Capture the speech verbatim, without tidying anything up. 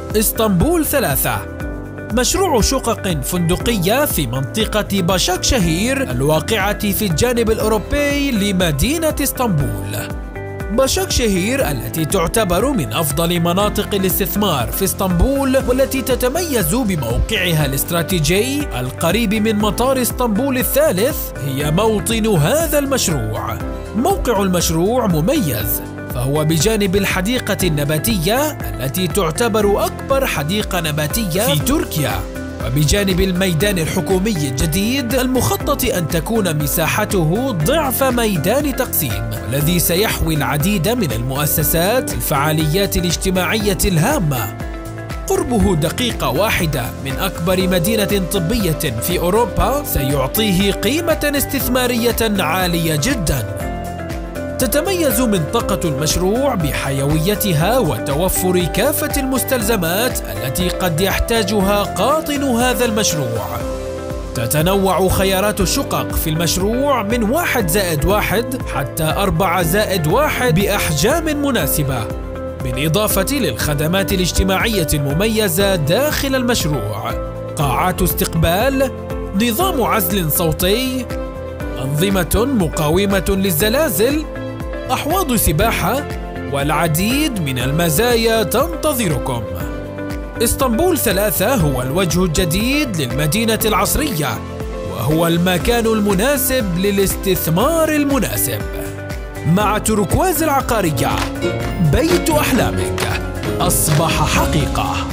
اسطنبول ثلاثة، مشروع شقق فندقية في منطقة باشاكشهير الواقعة في الجانب الأوروبي لمدينة اسطنبول. باشاكشهير التي تعتبر من أفضل مناطق الاستثمار في اسطنبول، والتي تتميز بموقعها الاستراتيجي القريب من مطار اسطنبول الثالث، هي موطن هذا المشروع. موقع المشروع مميز، فهو بجانب الحديقة النباتية التي تعتبر أكبر حديقة نباتية في تركيا، وبجانب الميدان الحكومي الجديد المخطط أن تكون مساحته ضعف ميدان تقسيم، والذي سيحوي العديد من المؤسسات والفعاليات الاجتماعية الهامة. قربه دقيقة واحدة من أكبر مدينة طبية في أوروبا سيعطيه قيمة استثمارية عالية جداً. تتميز منطقة المشروع بحيويتها وتوفر كافة المستلزمات التي قد يحتاجها قاطن هذا المشروع. تتنوع خيارات الشقق في المشروع من واحد زائد واحد حتى أربعة زائد واحد بأحجام مناسبة، بالإضافة للخدمات الاجتماعية المميزة داخل المشروع: قاعات استقبال، نظام عزل صوتي، أنظمة مقاومة للزلازل، أحواض سباحة، والعديد من المزايا تنتظركم. اسطنبول ثلاثة هو الوجه الجديد للمدينة العصرية، وهو المكان المناسب للاستثمار المناسب. مع تركواز العقارية، بيت أحلامك أصبح حقيقة.